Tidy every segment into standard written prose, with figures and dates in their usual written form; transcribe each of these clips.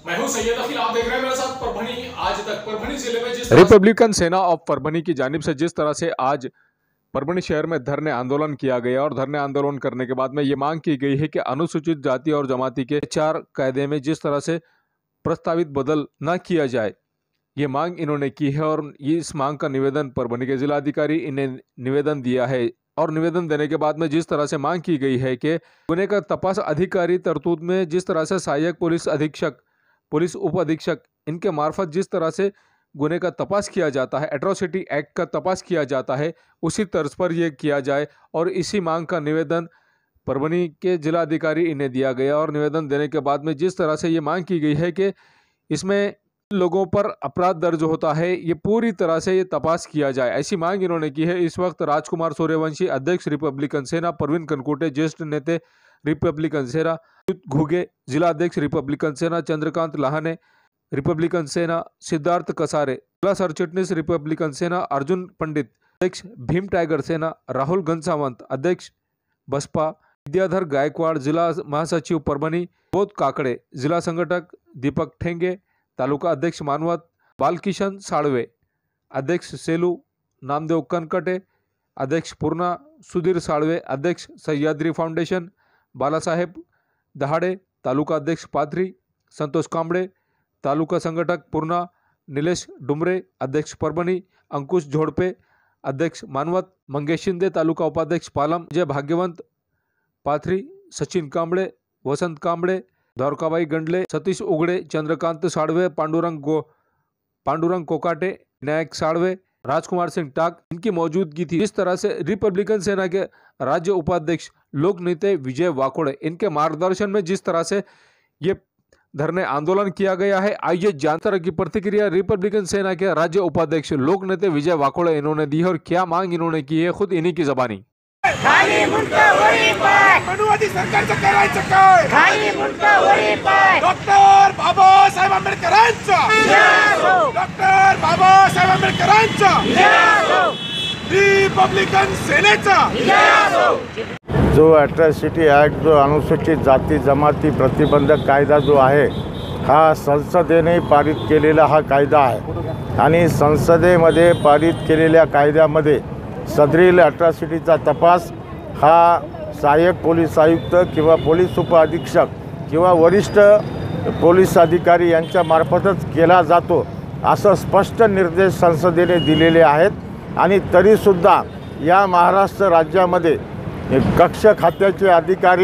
मैं हूं सैयद अखिल, आप देख रहे हैं मेरे साथ परभनी आज तक। परभनी जिले में जिस रिपब्लिकन सेना ऑफ परभनी की जानिब से जिस तरह से आज परभनी शहर में धरने आंदोलन किया गया और धरने आंदोलन करने के बाद में ये मांग की गई है कि अनुसूचित जाति और जमाती के 4 कायदे में जिस तरह से प्रस्तावित बदल न किया जाए, ये मांग इन्होंने की है। और ये इस मांग का निवेदन परभनी के जिलाधिकारी इन्हें निवेदन दिया है और निवेदन देने के बाद में जिस तरह से मांग की गई है कि गुने का तपास अधिकारी तरतूद में जिस तरह से सहायक पुलिस अधीक्षक, पुलिस उप अधीक्षक इनके मार्फत जिस तरह से गुने का तपास किया जाता है, एट्रोसिटी एक्ट का तपास किया जाता है, उसी तर्ज पर यह किया जाए। और इसी मांग का निवेदन परभनी के जिलाधिकारी इन्हें दिया गया और निवेदन देने के बाद में जिस तरह से ये मांग की गई है कि इसमें लोगों पर अपराध दर्ज होता है, ये पूरी तरह से ये तपास किया जाए, ऐसी मांग इन्होंने की है। इस वक्त राजकुमार सूर्यवंशी अध्यक्ष रिपब्लिकन सेना, परवीन कनकुटे ज्येष्ठ नेता रिपब्लिकन सेना, घुगे जिला अध्यक्ष रिपब्लिकन सेना, चंद्रकांत लाहने रिपब्लिकन सेना, सिद्धार्थ कसारे जिला सरचिटनीस रिपब्लिकन सेना, अर्जुन पंडित अध्यक्ष भीम टाइगर सेना, राहुल घनसावंत अध्यक्ष बसपा, विद्याधर गायकवाड़ जिला महासचिव परभनी, बोध काकड़े जिला संगठक, दीपक ठेंगे तालुका अध्यक्ष मानवत, बालकिशन साळवे अध्यक्ष सेलू, नामदेव कनकटे अध्यक्ष पूर्णा, सुधीर साळवे अध्यक्ष सह्याद्री फाउंडेशन, बालासाहेब दहाड़े तालुका अध्यक्ष पाथरी, संतोष कांबड़े तालुका संगठक पूर्णा, नीलेश डुमरे अध्यक्ष परभनी, अंकुश झोड़पे अध्यक्ष मानवत, मंगेश शिंदे तालुका उपाध्यक्ष पालम, जय भाग्यवंत पाथरी, सचिन कांबड़े, वसंत कांबड़े, द्वारकाबाई गंडले, सतीश उगड़े, चंद्रकांत साड़वे, पांडुरंग कोकाटे, विनायक साड़वे, राजकुमार सिंह टाक इनकी मौजूदगी थी। इस तरह से रिपब्लिकन सेना के राज्य उपाध्यक्ष लोक नेता विजय वाकोड़े इनके मार्गदर्शन में जिस तरह से ये धरने आंदोलन किया गया है, आइए जानते रह की प्रतिक्रिया रिपब्लिकन सेना के राज्य उपाध्यक्ष लोक नेता विजय वाकोड़े इन्होंने दी है और क्या मांग इन्होंने की है, खुद इन्हीं की जबानी। सरकारचं करायचं काय? डॉक्टर बाबासाहेब आंबेडकरांचा, डॉक्टर बाबासाहेब आंबेडकरांचा, रिपब्लिकन सेनेचा। जो अट्रॉसिटी ॲक्ट, जो अनुसूचित जाती जमाती प्रतिबंधक कायदा जो आहे, हा संसदेने पारित केलेला हा कायदा आहे आणि संसदेमध्ये पारित केलेल्या कायद्यामध्ये सदरील अट्रॉसिटीचा तपास हा सहाय्यक पोलीस आयुक्त किंवा पोलीस उप अधीक्षक किंवा वरिष्ठ पोलीस अधिकारी यांच्या मार्फतच केला जातो असं स्पष्ट निर्देश संसदेने दिलेले आहेत। आणि तरीसुद्धा या महाराष्ट्र राज्यामध्ये कक्ष खात्याचे अधिकारी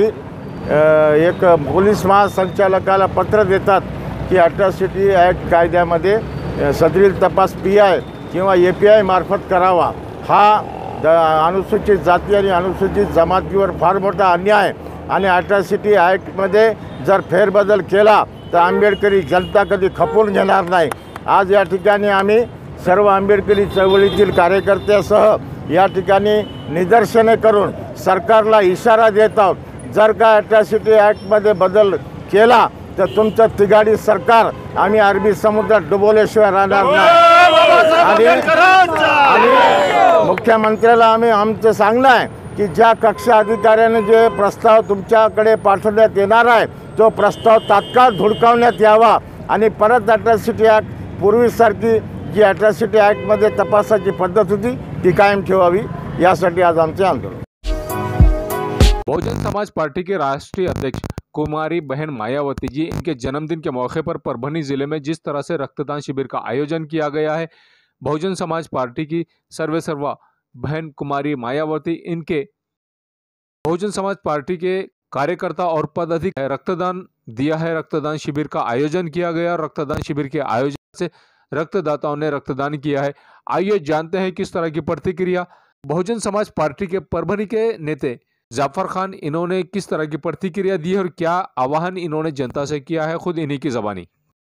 एक पोलीस महासंचालकाला पत्र देतात की अट्रॉसिटी ॲक्ट कायद्यामध्ये सदरील तपास PI किंवा API मार्फत करावा। हा अनुसूचित जाती आणि अनुसूचित जमातीवर फार मोठा अन्याय आणि अट्रॉसिटी ॲक्टमध्ये जर फेरबदल केला तर आंबेडकरी जनता कधी खपून घेणार नाही। आज या ठिकाणी आम्ही सर्व आंबेडकरी चळवळीतील कार्यकर्त्यासह या ठिकाणी निदर्शने करून सरकारला इशारा देत आहोत, जर का अट्रॉसिटी ॲक्टमध्ये बदल केला तर तुमचं तिघाडी सरकार आम्ही अरबी समुद्रात डुबवल्याशिवाय राहणार नाही। आणि मुख्यमंत्र्याला आम्ही आमचं सांगणं आहे की ज्या कक्ष अधिकाऱ्याने जे प्रस्ताव तुमच्याकडे पाठवण्यात येणार आहे, तो प्रस्ताव तात्काळ धुडकावण्यात यावा आणि परत अट्रॉसिटी ॲक्ट पूर्वीसारखी जी अट्रॉसिटी ॲक्टमध्ये तपासाची पद्धत होती ती कायम ठेवावी, यासाठी आज आमचे आंदोलन। बहुजन समाज पार्टी के राष्ट्रीय अध्यक्ष कुमारी बहन मायावती जी, इनके जन्मदिन के मौके पर परभनी जिले में जिस तरह से रक्तदान शिविर का आयोजन किया गया है, बहुजन समाज पार्टी की सर्वेसर्वा बहन कुमारी मायावती इनके बहुजन समाज पार्टी के कार्यकर्ता और पदाधिकारी रक्तदान दिया है। रक्तदान शिविर का आयोजन किया गया, रक्तदान शिविर के आयोजन से रक्तदाताओं ने रक्तदान किया है। आइए जानते हैं किस तरह की प्रतिक्रिया बहुजन समाज पार्टी के परभनी के नेता जाफर खान इन्होंने किस तरह की प्रतिक्रिया दी है और क्या आवाहन इन्होंने जनता से किया है, खुद इन्हीं की जबानी।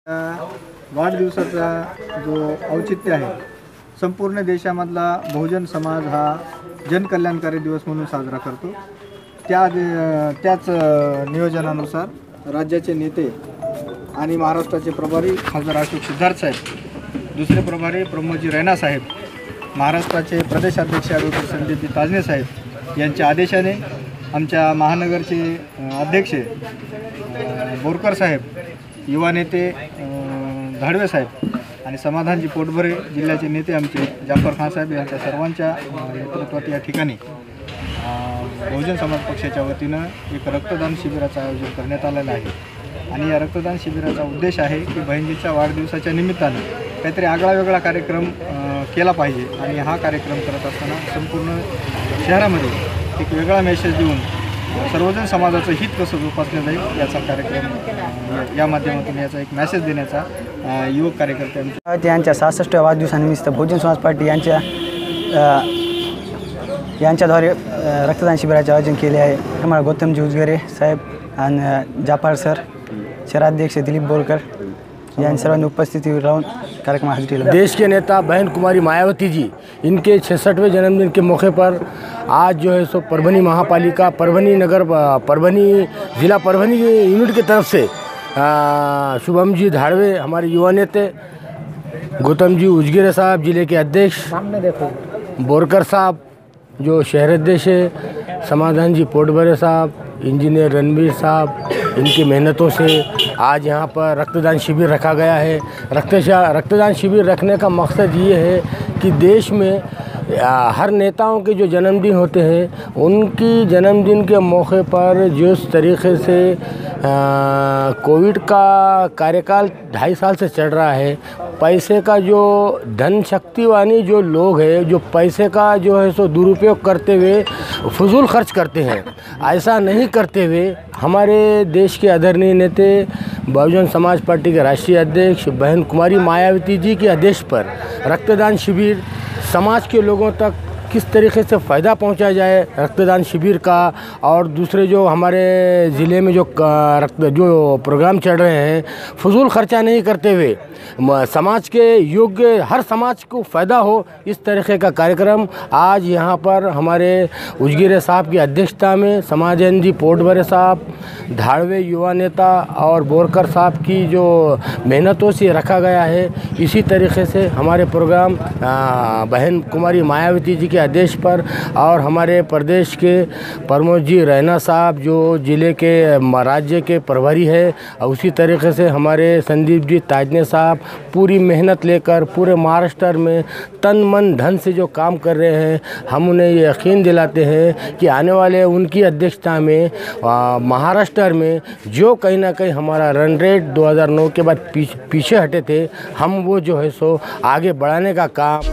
वाढदिवसाचा जो औचित्य आहे, संपूर्ण देशामधला बहुजन समाज हा जनकल्याणकारी दिवस म्हणून साजरा करतो। त्याच नियोजनानुसार राज्याचे नेते आणि महाराष्ट्राचे प्रभारी खासदार अशोक सिद्धार्थ साहेब, दुसरे प्रभारी प्रमोदजी रैना साहेब, महाराष्ट्राचे प्रदेशाध्यक्ष ॲडव्होकेट संदीपजी ताजने साहेब यांच्या आदेशाने आमच्या महानगरचे अध्यक्ष बोरकर साहेब युवा नेते धाडवे साहेब आणि समाधानजी पोटभरे जिल्ह्याचे नेते आमचे जाफर खान साहेब यांच्या सर्वांच्या नेतृत्वात या ठिकाणी बहुजन समाज पक्षाच्या वतीनं एक रक्तदान शिबिराचं आयोजन करण्यात आलेलं आहे। आणि या रक्तदान शिबिराचा उद्देश आहे की बहिणीच्या वाढदिवसाच्या निमित्तानं काहीतरी आगळा वेगळा कार्यक्रम केला पाहिजे आणि हा कार्यक्रम करत असताना संपूर्ण शहरामध्ये एक वेगळा मेसेज देऊन सर्वजन समाजाचं हित कसं जोपासलं जाईल याचा कार्यक्रम या माध्यमातून याचा एक मेसेज देण्याचा युवक कार्यकर्ते यांच्या 66व्या वाढदिवसानिमित्त बहुजन समाज पार्टी यांच्याद्वारे रक्तदान शिबिराचे आयोजन केले आहे। आम्हाला गौतमजी उजगरे साहेब आणि जाफर सर, शहराध्यक्ष दिलीप बोरकर यां सर्वांनी उपस्थिति राहून कार्यक्रम हाजिरी दिला। देश के नेता बहन कुमारी मायावती जी, इनके 66वें जन्मदिन के मौके पर आज जो है सो परभनी महापालिका परभनी जिला परभनी यूनिट की तरफ से शुभम जी धाड़वे, हमारे युवा नेते गौतम जी उजगेरे साहब जिले के अध्यक्ष, बोरकर साहब जो शहर अध्यक्ष है, समाधान जी पोटभरे साहब, इंजीनियर रणवीर साहब, इनकी मेहनतों से आज यहाँ पर रक्तदान शिविर रखा गया है। रक्तदान शिविर रखने का मकसद ये है कि देश में हर नेताओं के जो जन्मदिन होते हैं उनकी जन्मदिन के मौके पर जिस तरीके से कोविड का कार्यकाल 2.5 साल से चल रहा है, पैसे का जो धन शक्तिवानी जो लोग हैं जो पैसे का जो है सो दुरुपयोग करते हुए फजूल खर्च करते हैं, ऐसा नहीं करते हुए हमारे देश के आदरणीय नेते बहुजन समाज पार्टी के राष्ट्रीय अध्यक्ष बहन कुमारी मायावती जी के आदेश पर रक्तदान शिविर समाज के लोगों तक किस तरीके से फ़ायदा पहुंचाया जाए रक्तदान शिविर का, और दूसरे जो हमारे ज़िले में जो प्रोग्राम चल रहे हैं फजूल खर्चा नहीं करते हुए समाज के योग्य हर समाज को फ़ायदा हो, इस तरीके का कार्यक्रम आज यहाँ पर हमारे उजगेरे साहब की अध्यक्षता में समाधान जी पोटभरे साहब, धाड़वे युवा नेता और बोरकर साहब की जो मेहनतों से रखा गया है। इसी तरीके से हमारे प्रोग्राम बहन कुमारी मायावती जी के आदेश पर और हमारे प्रदेश के प्रमोद जी रैना साहब जो ज़िले के राज्य के प्रभारी है, उसी तरीके से हमारे संदीप जी ताजने साहब पूरी मेहनत लेकर पूरे महाराष्ट्र में तन मन धन से जो काम कर रहे हैं, हम उन्हें यकीन दिलाते हैं कि आने वाले उनकी अध्यक्षता में महाराष्ट्र में जो कहीं ना कहीं हमारा रन रेट 2009 के बाद पीछे हटे थे, हम वो जो है सो आगे बढ़ाने का काम।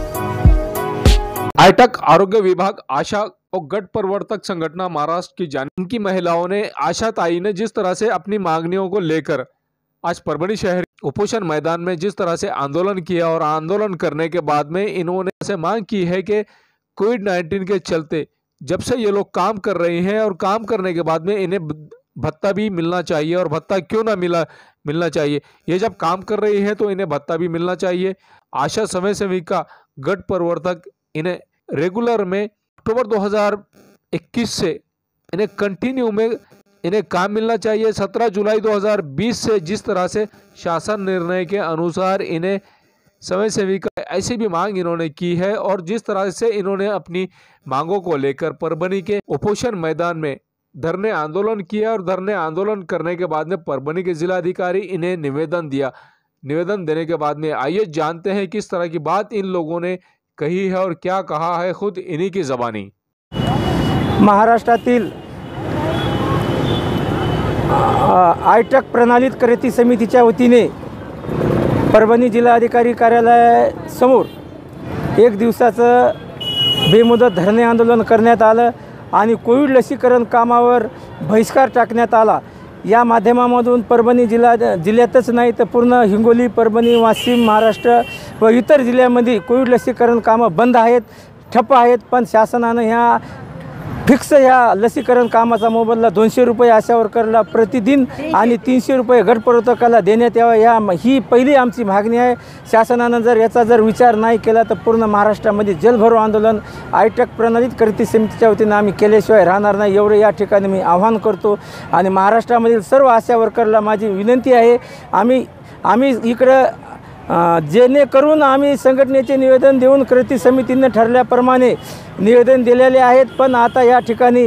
आईटक आरोग्य विभाग, आशा और गट प्रवर्तक संगठन महाराष्ट्र की इनकी महिलाओं ने आशा ताई ने जिस तरह से अपनी मांगनियों को लेकर आज परभनी शहर उपोषण मैदान में जिस तरह से आंदोलन किया और आंदोलन करने के बाद में इन्होंने ऐसे मांग की है कि कोविड-19 के चलते जब से ये लोग काम कर रहे हैं और काम करने के बाद में इन्हें भत्ता भी मिलना चाहिए, और भत्ता क्यों ना मिलना चाहिए, ये जब काम कर रही है तो इन्हें भत्ता भी मिलना चाहिए। आशा समय सेविका गट प्रवर्तक इन्हें रेगुलर में अक्टूबर 2021 से इन्हें कंटिन्यू में इन्हें काम मिलना चाहिए। 17 जुलाई 2020 से जिस तरह से शासन निर्णय के अनुसार इन्हें समय सेविका ऐसी भी मांग इन्होंने की है, और जिस तरह से इन्होंने अपनी मांगों को लेकर परभनी के उपोषण मैदान में धरने आंदोलन किया, और धरने आंदोलन करने के बाद में परभनी के जिलाधिकारी इन्हें निवेदन दिया। निवेदन देने के बाद में आइए जानते हैं किस तरह की बात इन लोगों ने कही है और क्या कहा है खुद इन्हीं की ज़बानी। महाराष्ट्रातील आयटक प्रणालीत कृती समितीच्या वतीने परभणी जिल्हाधिकारी कार्यालयासमोर एक दिवसाचं बेमुदत धरणे आंदोलन करण्यात आलं आणि कोविड लसीकरण कामावर बहिष्कार टाकण्यात आला। या माध्यमामधून परभणी जिल्ह्यातच नाही तर पूर्ण हिंगोली, परभणी, वाशिम, महाराष्ट्र व इतर जिल्ह्यामध्ये कोविड लसीकरण कामं बंद आहेत, ठप्प आहेत। पण शासनानं ह्या फिक्स ह्या लसीकरण कामाचा मोबदला 200 रुपये आशा वर्करला प्रतिदिन आणि 300 रुपये गटप्रवर्तकाला देण्यात यावा, ही पहिली आमची मागणी आहे। शासनानं जर याचा विचार नाही केला तर पूर्ण महाराष्ट्रामध्ये जलभरो आंदोलन आयटक प्रणालीत कृती समितीच्या वतीनं आम्ही केल्याशिवाय राहणार नाही, एवढे या ठिकाणी मी आवाहन करतो। आणि महाराष्ट्रामधील सर्व आशा वर्करला माझी विनंती आहे, आम्ही इकडं जेणेकरून आम्ही संघटनेचे निवेदन देऊन कृती समितीने ठरल्याप्रमाणे निवेदन दिलेले आहेत, पण आता या ठिकाणी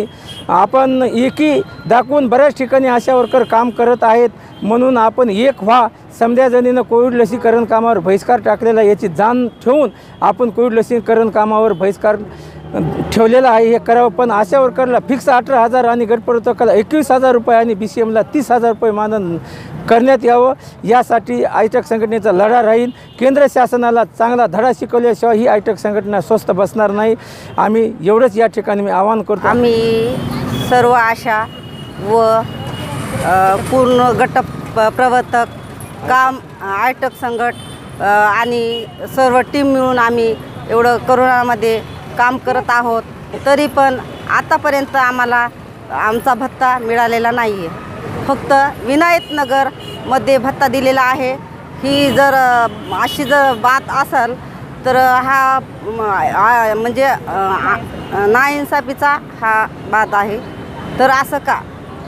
आपण एकी दाखवून बऱ्याच ठिकाणी आशा वर्कर काम करत आहेत, म्हणून आपण एक व्हा. समध्या जणीनं कोविड लसीकरण कामावर बहिष्कार टाकलेला, याची जाण ठेवून आपण कोविड लसीकरण कामावर बहिष्कार ठेवलेला आहे. हे करावं. पण आशा वर्करला फिक्स 18,000 आणि गटप्रवर्तकाला 21,000 रुपये आणि BCMला 30,000 रुपये मानधन करण्यात यावं. यासाठी आयटक संघटनेचा लढा राहील. केंद्र शासनाला चांगला धडा शिकवल्याशिवाय ही आयटक संघटना स्वस्थ बसणार नाही. आम्ही एवढंच या ठिकाणी मी आवाहन करतो. आम्ही सर्व आशा व पूर्ण गट प्रवर्तक काम आयटक संघट आणि सर्व टीम मिळून आम्ही एवढं कोरोनामध्ये काम करत आहोत. तरी पण आतापर्यंत आम्हाला आमचा भत्ता मिळालेला नाही आहे. फक्त विनायकनगरमध्ये भत्ता दिलेला आहे. ही जर अशी जर बात असेल तर हा म्हणजे नाइंसाफीचा हा बात आहे. तर असं का?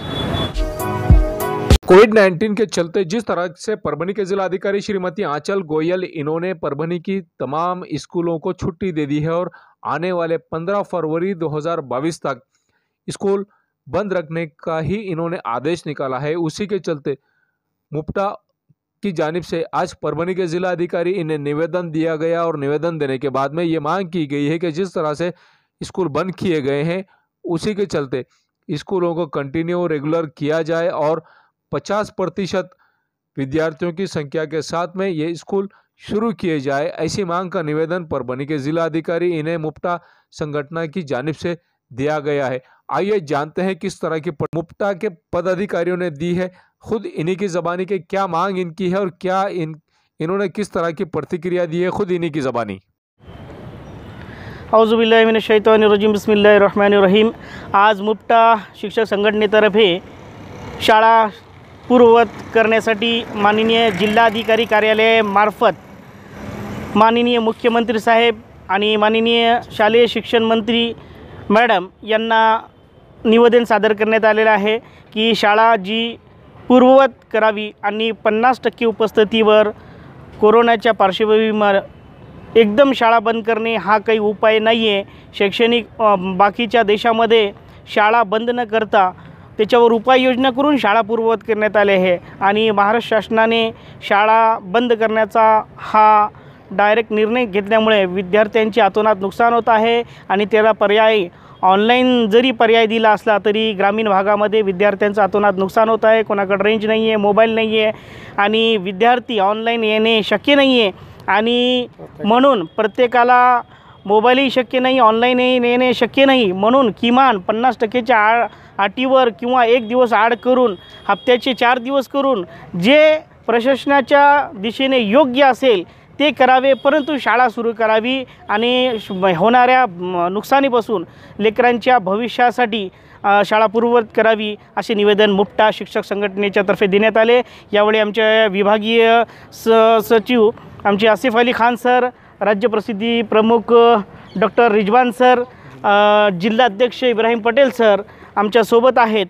कोविड-19 के चलते जिस तरह से परभनी के जिलाधिकारी श्रीमती आंचल गोयल इन्होंने परभनी की तमाम स्कूलों को छुट्टी दे दी है और आने वाले 15 फरवरी 2022 तक स्कूल बंद रखने का ही इन्होंने आदेश निकाला है, उसी के चलते मुप्टा की जानिब से आज परभनी के जिलाधिकारी इन्हें निवेदन दिया गया और निवेदन देने के बाद में ये मांग की गई है कि जिस तरह से स्कूल बंद किए गए हैं उसी के चलते स्कूलों को कंटिन्यू रेगुलर किया जाए और 50% विद्यार्थियों की संख्या के साथ में ये स्कूल शुरू किए जाए, ऐसी मांग का निवेदन परभनी के जिलाधिकारी इन्हें मुप्टा संगठन की जानिब से दिया गया है। आइए जानते हैं किस तरह की मुप्टा के पदाधिकारियों ने दी है, खुद इन्हीं की ज़बानी के क्या मांग इनकी है और क्या इन्होंने किस तरह की प्रतिक्रिया दी है, खुद इन्हीं की ज़बानी। औज़ुबिल्लाहि मिनश्शैतानिर्रजीम बिस्मिल्लाहिर्रहमानिर्रहीम। आज मुप्टा शिक्षक संघटनेतर्फे शाळा पूर्ववत करण्यासाठी माननीय जिल्हाधिकारी कार्यालयामार्फत माननीय मुख्यमंत्री साहेब आणि माननीय शालेय शिक्षण मंत्री मॅडम यांना निवेदन सादर करण्यात आलेलं आहे की शाळा जी पूर्ववत करावी आणि 50% उपस्थितीवर कोरोनाच्या पार्श्वभूमीवर एकदम शाळा बंद करणे हा काही उपाय नाही आहे. शैक्षणिक बाकीच्या देशामध्ये शाळा बंद न करता त्याच्यावर उपाययोजना करून शाळा पूर्ववत करण्यात आले आहे आणि महाराष्ट्र शासनाने शाळा बंद करण्याचा हा डायरेक्ट निर्णय घेतल्यामुळे विद्यार्थ्यांचे अतोनात नुकसान होत आहे आणि त्याला पर्याय ऑनलाईन जरी पर्याय दिला असला तरी ग्रामीण भागामध्ये विद्यार्थ्यांचं अतोनात नुकसान होत आहे. कोणाकडे रेंज नाही आहे, मोबाईल नाही आहे आणि विद्यार्थी ऑनलाईन येणे शक्य नाही आहे आणि म्हणून प्रत्येकाला मोबाईलही शक्य नाही, ऑनलाईन येणे शक्य नाही. म्हणून किमान 50%च्या अटीवर किंवा एक दिवस आड करून हप्त्याचे 4 दिवस करून जे प्रशासनाच्या दिशेने योग्य असेल ते करावे, परंतु शाळा सुरू करावी आणि होणाऱ्या नुकसानीपासून लेकरांच्या भविष्यासाठी शाळा पूर्ववत करावी असे निवेदन मुप्टा शिक्षक संघटनेच्या तर्फे देण्यात आले. यावेळी आमच्या विभागीय सचिव आमचे आसिफ अली खान सर, राज्य प्रसिद्धी प्रमुख डॉक्टर रिजवान सर, जिल्हाध्यक्ष इब्राहिम पटेल सर आमच्या सोबत आहेत.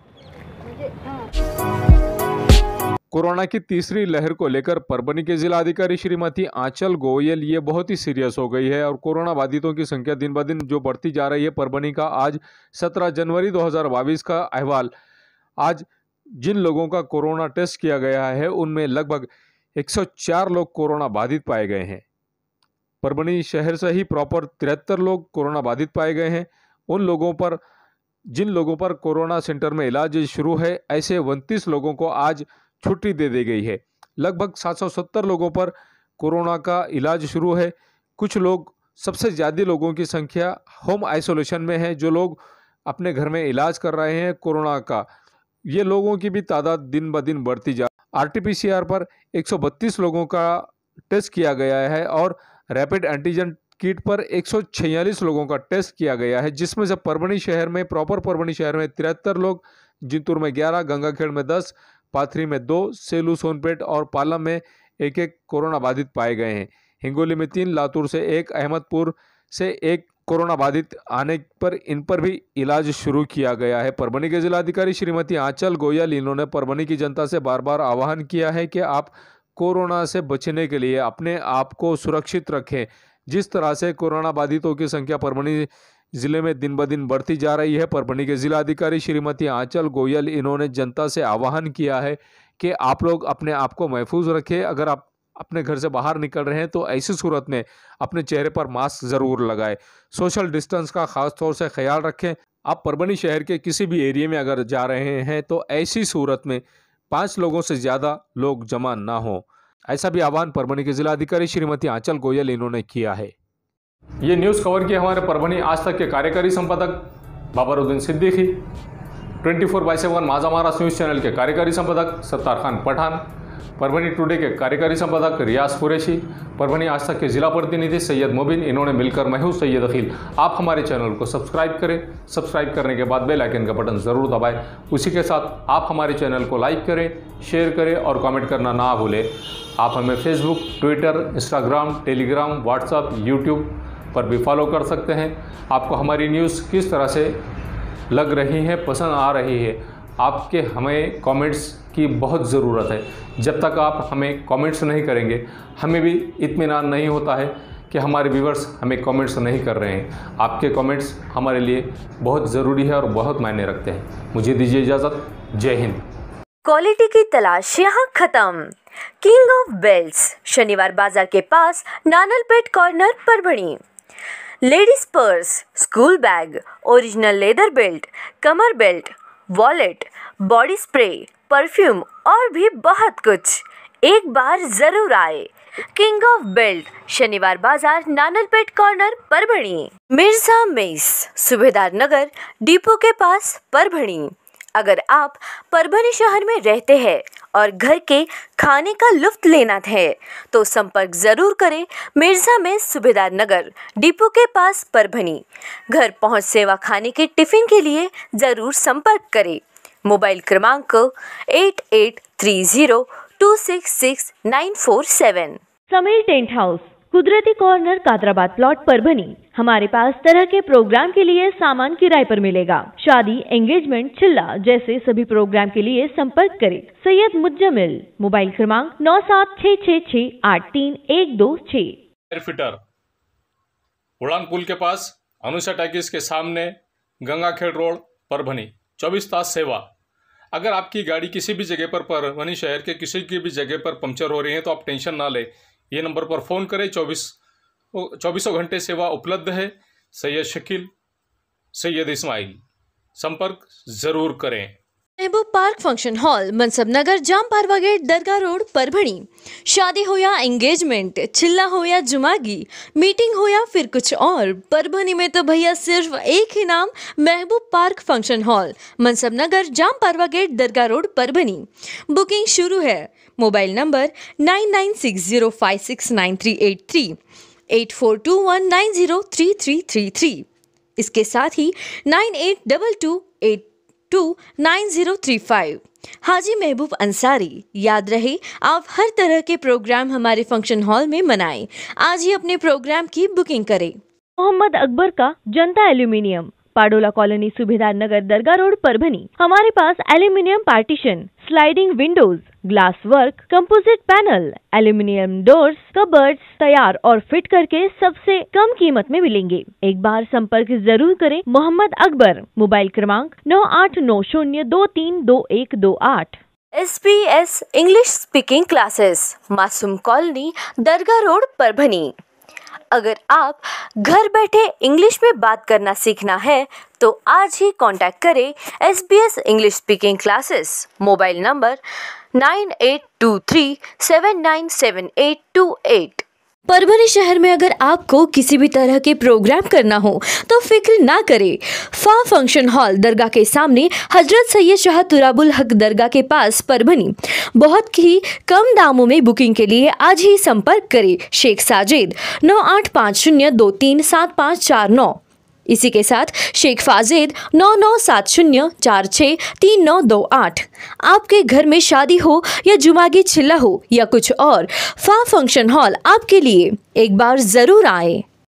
कोरोना की तीसरी लहर को लेकर परभनी के जिलाधिकारी श्रीमती आंचल गोयल ये बहुत ही सीरियस हो गई है और कोरोना बाधितों की संख्या दिन ब दिन जो बढ़ती जा रही है। परभनी का आज 17 जनवरी 2022 का अहवाल, आज जिन लोगों का कोरोना टेस्ट किया गया है उनमें लगभग 104 लोग कोरोना बाधित पाए गए हैं। परभनी शहर से ही प्रॉपर 73 लोग कोरोना बाधित पाए गए हैं। उन लोगों पर, जिन लोगों पर कोरोना सेंटर में इलाज शुरू है, ऐसे 29 लोगों को आज छुट्टी दे दी गई है। लगभग 770 लोगों पर कोरोना का इलाज शुरू है। कुछ लोग, सबसे ज़्यादा लोगों की संख्या होम आइसोलेशन में है, जो लोग अपने घर में इलाज कर रहे हैं कोरोना का। ये लोगों की भी तादाद दिन ब दिन बढ़ती जा। RT-PCR पर 132 लोगों का टेस्ट किया गया है और रैपिड एंटीजन किट पर 146 लोगों का टेस्ट किया गया है, जिसमें से परभनी शहर में, प्रॉपर परभनी शहर में 73 लोग, जिंतूर में 11, गंगाखेड़ में 10, पाथरी में 2, सेलू, सोनपेट और पालम में 1-1 कोरोना बाधित पाए गए हैं। हिंगोली में 3, लातूर से 1, अहमदपुर से 1 कोरोना बाधित आने पर इन पर भी इलाज शुरू किया गया है। परभनी के जिलाधिकारी श्रीमती आंचल गोयल, इन्होंने परभनी की जनता से बार बार आह्वान किया है कि आप कोरोना से बचने के लिए अपने आप को सुरक्षित रखें। जिस तरह से कोरोना बाधितों की संख्या परभनी जिले में दिन ब दिन बढ़ती जा रही है। परभणी के जिलाधिकारी श्रीमती आंचल गोयल इन्होंने जनता से आह्वान किया है कि आप लोग अपने आप को महफूज रखें। अगर आप अपने घर से बाहर निकल रहे हैं तो ऐसी सूरत में अपने चेहरे पर मास्क ज़रूर लगाएं। सोशल डिस्टेंस का खास तौर से ख्याल रखें। आप परभणी शहर के किसी भी एरिया में अगर जा रहे हैं तो ऐसी सूरत में 5 लोगों से ज़्यादा लोग जमा ना हो। ऐसा भी आह्वान परभणी के जिलाधिकारी श्रीमती आंचल गोयल इन्होंने किया है। ये न्यूज़ कवर किया हमारे परभणी आज तक के कार्यकारी संपादक बाबरुद्दीन सिद्दीकी, 24/7 माझा महाराष्ट्र न्यूज़ चैनल के कार्यकारी संपादक सत्तार खान पठान, परभणी टुडे के कार्यकारी संपादक रियाज कुरैशी, परभणी आज तक के जिला प्रतिनिधि सैयद मुबीन, इन्होंने मिलकर मैं हूं सैयद अखिल। आप हमारे चैनल को सब्सक्राइब करें। सब्सक्राइब करने के बाद बेल आइकन का बटन ज़रूर दबाएं। उसी के साथ आप हमारे चैनल को लाइक करें, शेयर करें और कमेंट करना ना भूलें। आप हमें Facebook, Twitter, Instagram, Telegram, WhatsApp, YouTube पर भी फॉलो कर सकते हैं। आपको हमारी न्यूज़ किस तरह से लग रही है, पसंद आ रही है, आपके हमें कमेंट्स की बहुत ज़रूरत है। जब तक आप हमें कमेंट्स नहीं करेंगे हमें भी इत्मीनान नहीं होता है कि हमारे व्यूवर्स हमें कमेंट्स नहीं कर रहे हैं। आपके कमेंट्स हमारे लिए बहुत ज़रूरी है और बहुत मायने रखते हैं। मुझे दीजिए इजाज़त। जय हिंद। क्वालिटी की तलाश यहाँ खत्म। किंग ऑफ बेल्ट्स, शनिवार बाजार के पास, Nanalpet corner, Parbhani. Ladies purse, school bag, original leather belt, कमर belt, wallet, body spray, perfume और भी बहुत कुछ। एक बार जरूर आए। किंग ऑफ बेल्ट, शनिवार बाजार, Nanalpet corner, Parbhani. Mirza mess, Subedar Nagar, depot के पास, परभणी। अगर आप परभणी शहर में रहते हैं और घर के खाने का लुत्फ लेना है तो संपर्क जरूर करें। मिर्जा में सुबेदार नगर, डिपो के पास, परभणी। घर पहुंच सेवा खाने के टिफिन के लिए जरूर संपर्क करें। मोबाइल क्रमांक 8830266947। Sameer tent house, Kudrati corner, Kadrabad plot, Parbhani. हमारे पास तरह के प्रोग्राम के लिए सामान किराए पर मिलेगा। शादी, एंगेजमेंट, चिल्ला जैसे सभी प्रोग्राम के लिए संपर्क करें। सैयद मुज्जमिल, मोबाइल क्रमांक 9766683126। एयरफिटर, उड़ान पुल के पास, अनुषा टैक्स के सामने, गंगाखेड़ रोड, परभणी। 24 तास सेवा। अगर आपकी गाड़ी किसी भी जगह पर परभणी शहर के किसी की भी जगह पर पंक्चर हो रही है तो आप टेंशन ना लें। ये नंबर पर फ़ोन करें। 24 घंटे सेवा उपलब्ध है। सैयद शकील, सैयद इस्माइल, संपर्क ज़रूर करें। Mehboob park function hall, Mansab Nagar, Jam Parwa gate, Dargah road, Parbhani. शादी हो या एंगेजमेंट, चिल्ला हो या जुमागी, मीटिंग हो या फिर कुछ और, परभणी में तो भैया सिर्फ एक ही नाम, Mehboob park function hall, Mansab Nagar, Jam Parwa gate, Dargah road, Parbhani. Booking शुरू है। Mobile number 9960569383, 8421903333। इसके साथ ही 9822829035। हाजी महबूब अंसारी। याद रहे, आप हर तरह के प्रोग्राम हमारे फंक्शन हॉल में मनाएं। आज ही अपने प्रोग्राम की बुकिंग करें। मोहम्मद अकबर का Janata aluminium, Padola colony, Subedar Nagar, Dargah road, Parbhani. हमारे पास aluminium partition, sliding windows, glass work, composite panel, aluminium doors, cupboards तैयार और फिट करके सबसे कम कीमत में मिलेंगे। एक बार संपर्क जरूर करें। मोहम्मद अकबर, मोबाइल क्रमांक 9890232128। SBS English speaking classes, Masoom colony, Dargah road, Parbhani. अगर आप घर बैठे इंग्लिश में बात करना सीखना है तो आज ही कांटेक्ट करें SBS English speaking classes. Mobile number 9823797828। Parbhani शहर में अगर आपको किसी भी तरह के प्रोग्राम करना हो तो फिक्र ना करें। फा फंक्शन हॉल, दरगाह के सामने, हजरत सैयद शाह तुराबुल हक दरगाह के पास, परभणी। बहुत ही कम दामों में बुकिंग के लिए आज ही संपर्क करें। शेख साजिद, 9850237549। इसी के साथ शेख फाजिद, 9970463928। आपके घर में शादी हो या जुमागी, चिल्ला हो या कुछ और, फा फंक्शन हॉल आपके लिए। एक बार जरूर आए।